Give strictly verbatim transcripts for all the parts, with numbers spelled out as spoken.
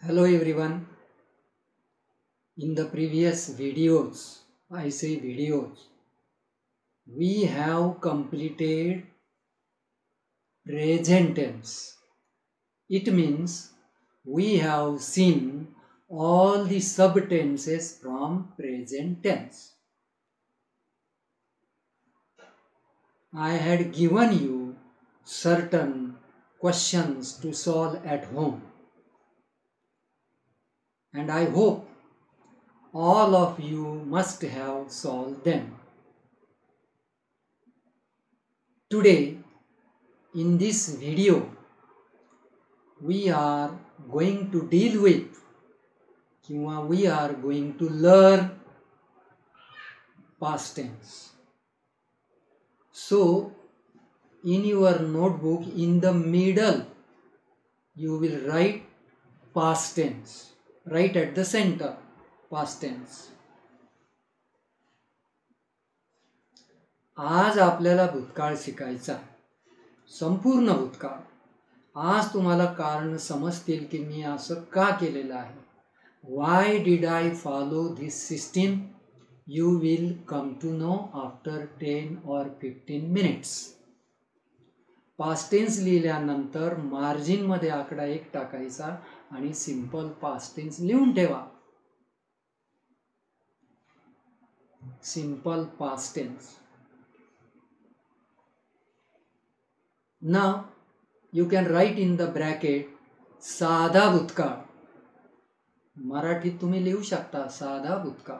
Hello everyone. In the previous videos, I say videos, we have completed present tense. It means we have seen all the subtenses from present tense. I had given you certain questions to solve at home, and I hope all of you must have solved them. Today, in this video, we are going to deal with, we are going to learn past tense. So, in your notebook, in the middle, you will write past tense, right at the center, past tense. आज आपल्याला भूतकाळ शिकायचा, संपूर्ण भूतकाळ. आज तुम्हाला कारण समजतील की मी असं का केलेलं आहे. Why did I follow this system? You will come to know after ten or fifteen minutes. Past tense लिहिल्यानंतर मार्जिन मध्ये आकडा एक टाकायचा आणि सिंपल पास्ट टेन्स लिहून ठेवा. Simple past tense. Now you can write in the bracket साधा भूतकाळ. मराठीत तुम्ही लिहू शकता साधा भूतकाळ.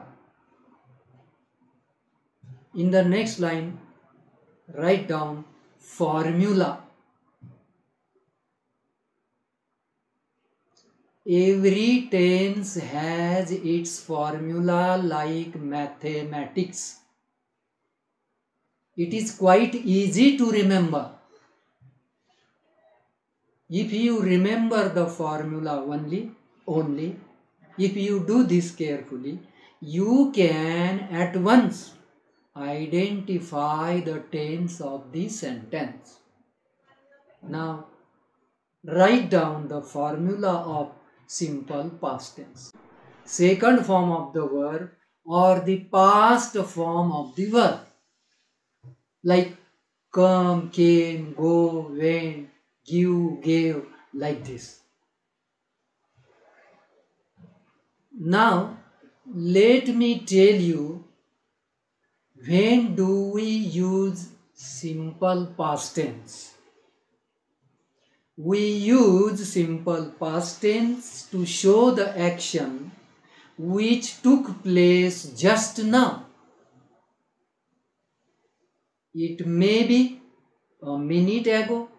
In the next line, write down formula. Every tense has its formula like mathematics. It is quite easy to remember. If you remember the formula only, only, if you do this carefully, you can at once identify the tense of the sentence. Now, write down the formula of simple past tense. Second form of the verb or the past form of the verb, like come, came, go, went, give, gave, like this. Now, let me tell you, when do we use simple past tense? We use simple past tense to show the action which took place just now. It may be a minute ago,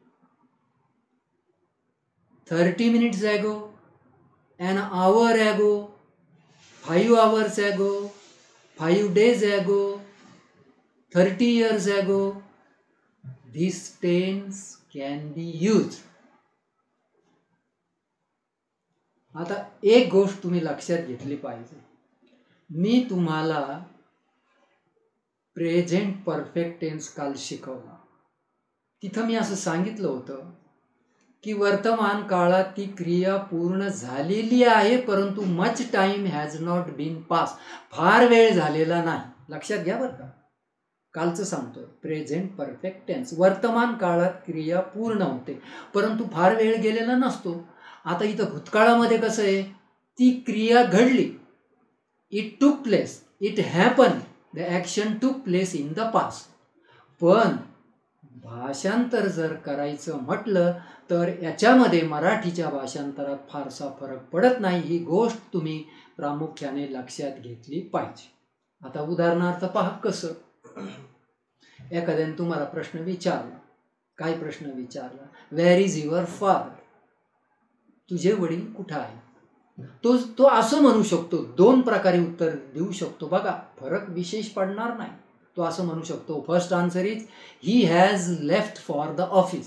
thirty minutes ago, an hour ago, five hours ago, five days ago, thirty years ago. This tense can be used. आता एक गोष्ट तुम्ही लक्षात घेतली पाहिजे. मी तुम्हाला present perfect tense काल शिकवला. तिथं मी असं सांगितलं होतं की वर्तमान काळात ती क्रिया पूर्ण झालेली आहे, परंतु much time has not been pass. फार वेळ झालेला नाही. लक्षात घ्या बरं का, कालचं सांगतोय. प्रेझेंट परफेक्ट टेन्स वर्तमान काळात क्रिया पूर्ण होते, परंतु फार वेळ गेलेला नसतो. आता इथं भूतकाळामध्ये कसं आहे, ती क्रिया घडली. It took place, it happen, the action took place in the past. पण भाषांतर जर करायचं म्हटलं तर याच्यामध्ये मराठीच्या भाषांतरात फारसा फरक पडत नाही. ही गोष्ट तुम्ही प्रामुख्याने लक्षात घेतली पाहिजे. आता उदाहरणार्थ पहा कसं. एखाद्याने तुम्हाला प्रश्न विचारला. काय प्रश्न विचारला? Where is your father? तुझे वडील कुठं आहे? तो तो असं म्हणू शकतो. दोन प्रकारे उत्तर देऊ शकतो. बघा, फरक विशेष पडणार नाही. तो असं म्हणू शकतो. First answer is he has left for the office.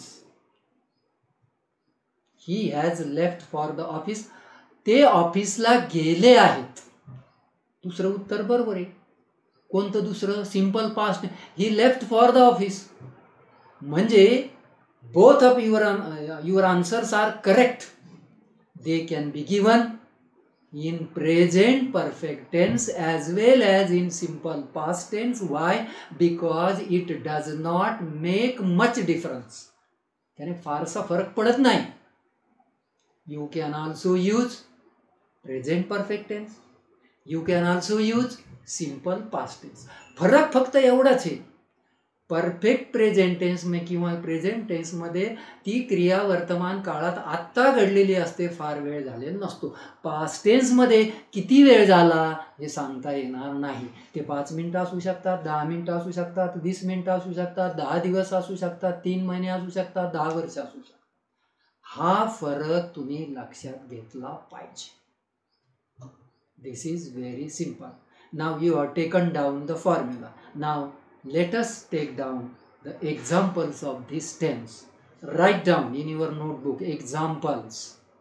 He has left for the office. ते ऑफिसला गेले आहेत. दुसरं उत्तर बरोबर आहे. कोणतं दुसरं? Simple past. He left for the office. म्हणजे both of your your answers are correct. they can be given in present perfect tense as well as in simple past tense. Why? Because it does not make much difference. त्याने फारसा फरक पडत नाही. You can also use present perfect tense. You can also use simple past tense. फरक फक्त एवढाच आहे, perfect present tense में किंवा प्रेझेंट टेन्स मध्ये ती क्रिया वर्तमान काळात आत्ता घडलेली असते, फार वेळ झालेला नसतो. पास्ट टेन्स मध्ये किती वेळ झाला हे सांगता येणार नाही. ते पाच मिनिटं असू शकतात, दहा मिनिटं असू शकतात, वीस मिनिटं असू शकतात, दहा दिवस असू शकतात, तीन महिने असू शकतात, दहा वर्ष असू शकतात. हा फरक तुम्ही लक्षात घेतला पाहिजे. This is very simple. Now you are taken down the formula. Now let us take down the examples of this tense. Write down in your notebook examples.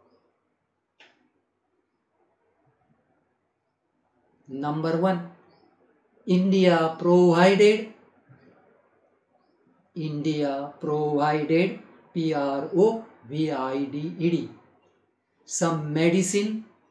Number one, India provided. India provided, P R O V I D E D, some medicine,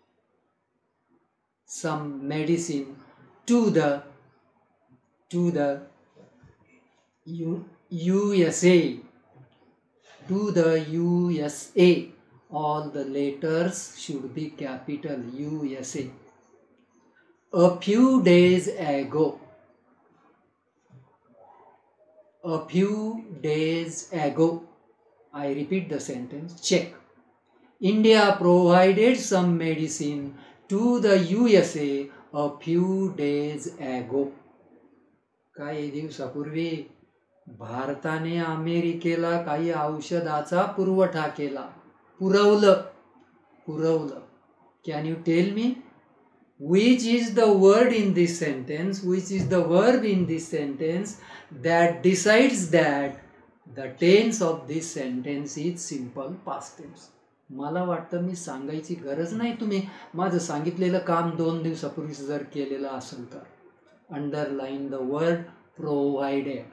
some medicine to the to the U USA, to the U S A. All the letters should be capital. U S A. A few days ago. A few days ago. I repeat the sentence. Check. India provided some medicine to the U S A a few days ago. काही दिवसापूर्वी भारताने अमेरिकेला काही औषधाचा पुरवठा केला. पुरवलं पुरवलं. Can you tell me which is the word in this sentence, which is the verb in this sentence that decides that the tense of this sentence is simple past tense? मला वाटतं मी सांगायची गरज नाही. तुम्ही माझं सांगितलेलं काम दोन दिवसापूर्वी जर केलेलं असेल तर underline the word provided.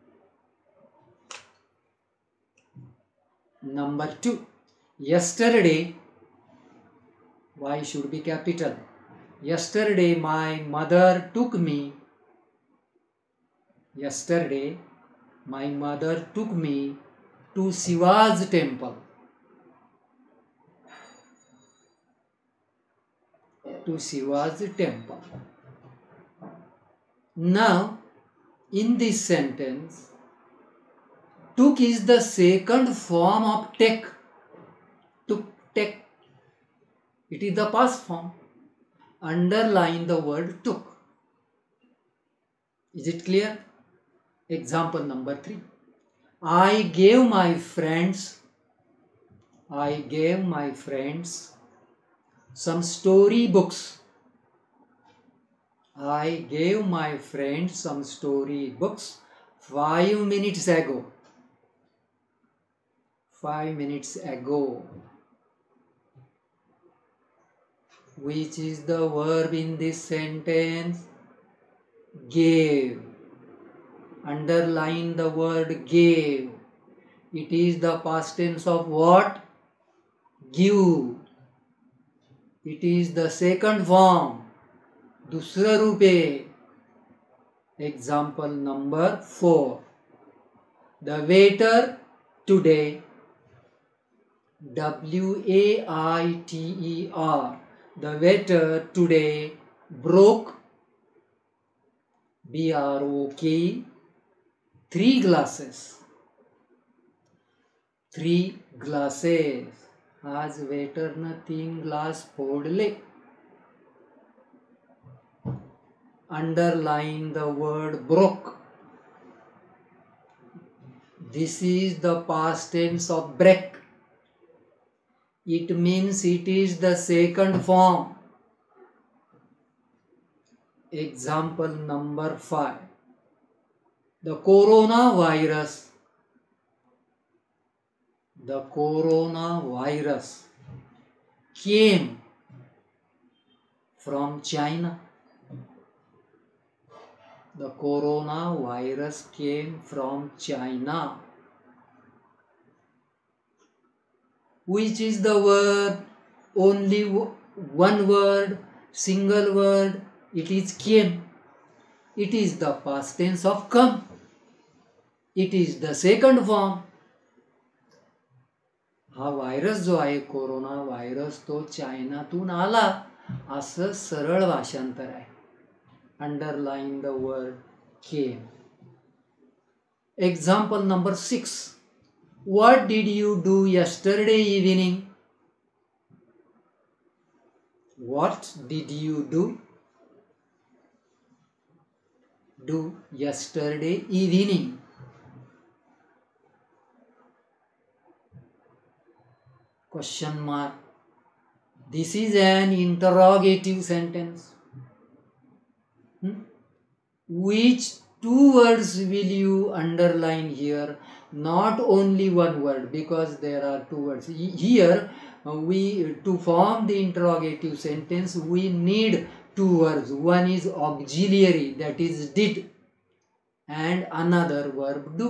Number two, yesterday. Why should be capital? Yesterday my mother took me. Yesterday my mother took me to Shiva's temple. To Shiva's temple. Now, in this sentence, took is the second form of take. Took, take. It is the past form. Underline the word took. Is it clear? Example number three. I gave my friends, I gave my friends some story books. I gave my friends some story books five minutes ago. Five minutes ago. Which is the verb in this sentence? Gave. Underline the word gave. It is the past tense of what? Give. It is the second form. दूसरं रूप आहे. Example number four. The waiter today. W A I T E R. The waiter today broke. B R O K. Three glasses. Three glasses. आज वेटरनं तीन glass फोडले. Underline the word broke. This is the past tense of break. It means it is the second form. Example number five. The coronavirus. The coronavirus came from China. The coronavirus came from China. Which is the verb only one word, single word, it is came. It is the past tense of come. It is the second form. हा virus जो आहे corona virus तो चायनातून आला असं सरळ भाषांतर आहे. Underline the word came. Example number six. What did you do yesterday evening? What did you do do yesterday evening? Question mark. This is an interrogative sentence. Hmm? Which two words will you underline here? Not only one word, because there are two words. Here, we to form the interrogative sentence, we need two words. One is auxiliary, that is did, and another verb do.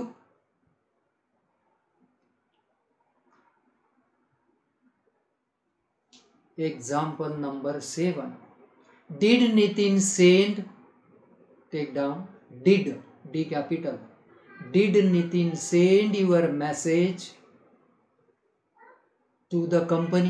Example number seven. Did Nitin send, take down, did, D capital. Did Nitin send your message to the company?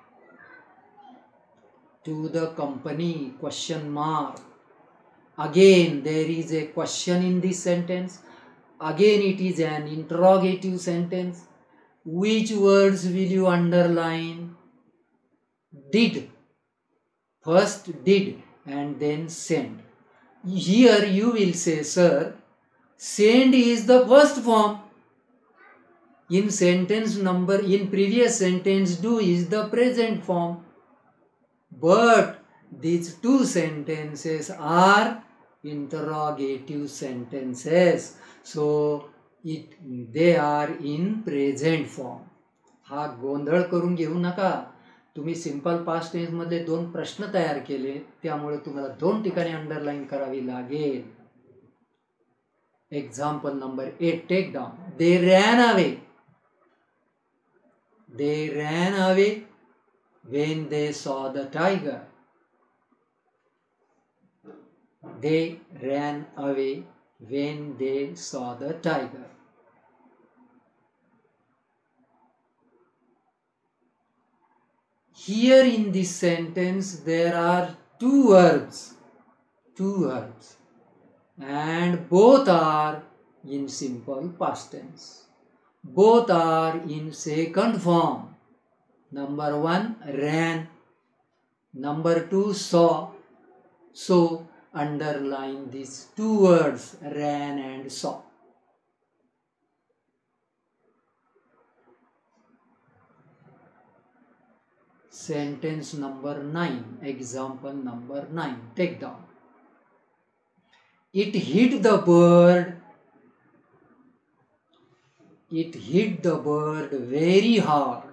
To the company, question mark. Again, there is a question in this sentence. Again, it is an interrogative sentence. Which words will you underline? Did. First did and then send. Here you will say, sir, send is the first form. In sentence number, in previous sentence, do is the present form. But these two sentences are interrogative sentences. So it they are in present form. हा गोंधळ करून घेऊ नका. तुम्ही simple past tense मध्ये दोन प्रश्न तयार केले, त्यामुळे तुम्हाला दोन ठिकाणी अंडरलाइन करावी लागेल. Example number eight, take down. They ran away. They ran away when they saw the tiger. They ran away when they saw the tiger. Here in this sentence there are two verbs, two verbs, and both are in simple past tense. Both are in second form. Number one, ran. Number two, saw. So underline these two words, ran and saw. Sentence number nine, example number nine, take down. It hit the bird. It hit the bird very hard.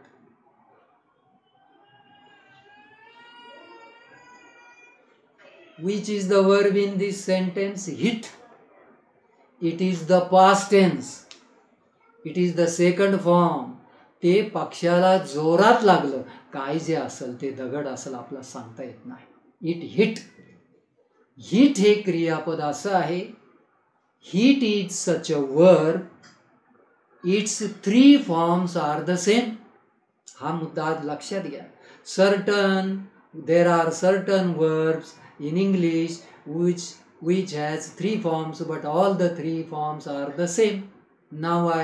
Which is the verb in this sentence? Hit. It is the past tense. It is the second form. ते पक्षाला जोरात लागलं. काय जे असेल ते दगड असेल आपल्याला सांगता येत नाही. It hit. हिट हे क्रियापद असं आहे. Hit is such a verb. Its three forms are the same. हा मुद्दा लक्षात घ्या. Certain, there are certain verbs in English which which has three forms, but all the three forms are the same. Now I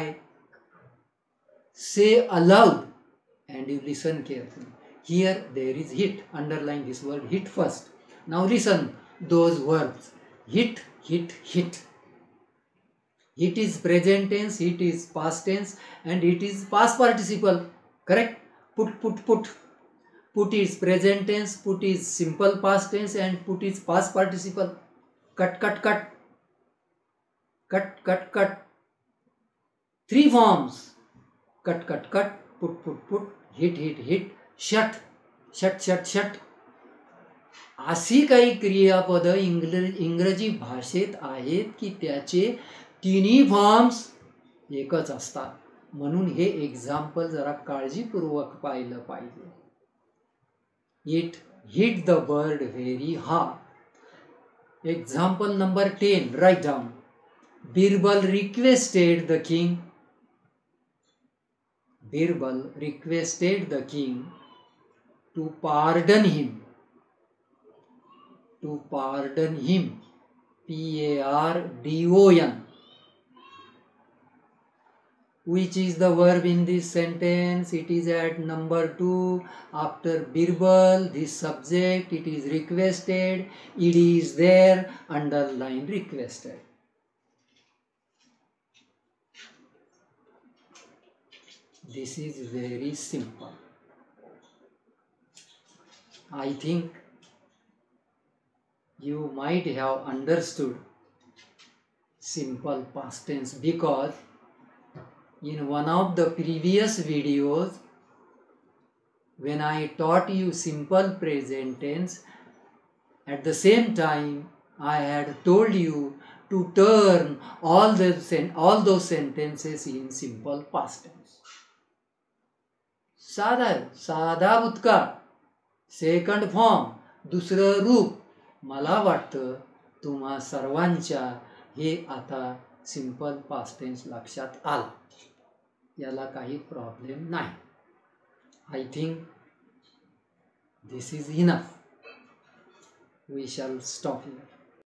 say aloud and you listen carefully. Here there is hit. Underline this word hit first. Now listen those verbs. Hit, hit, hit. Hit is present tense, hit is past tense, and it is past participle. Correct? Put, put, put. Put is present tense, put is simple past tense, and put is past participle. Cut, cut, cut. Cut, cut, cut. Three forms. Cut, cut, cut. Put, put, put. Hit, hit, hit. Shut. Shut, shut, shut. अशी काही क्रियापद इंग्रजी भाषेत आहेत की त्याचे तिन्ही forms एकच असतात. म्हणून हे एक्झाम्पल जरा काळजीपूर्वक पाहिलं पाहिजे. It hit the bird very hard. Example number ten, write down. Birbal requested the king. Birbal requested the king to pardon him. To pardon him. P A R D O N. Which is the verb in this sentence? It is at number two. After Birbal, this subject, it is requested. It is there, underline requested. This is very simple. I think you might have understood simple past tense because in one of the previous videos, when I taught you simple present tense, at the same time I had told you to turn all, the, all those sentences in simple past tense. साधा साधा भूतकाळ, second form, दुसरं रूप. मला वाटतं तुम्हा सर्वांच्या हे आता सिंपल पास्ट टेन्स लक्षात आलं. याला काही प्रॉब्लेम नाही. I think this is enough. We shall stop here.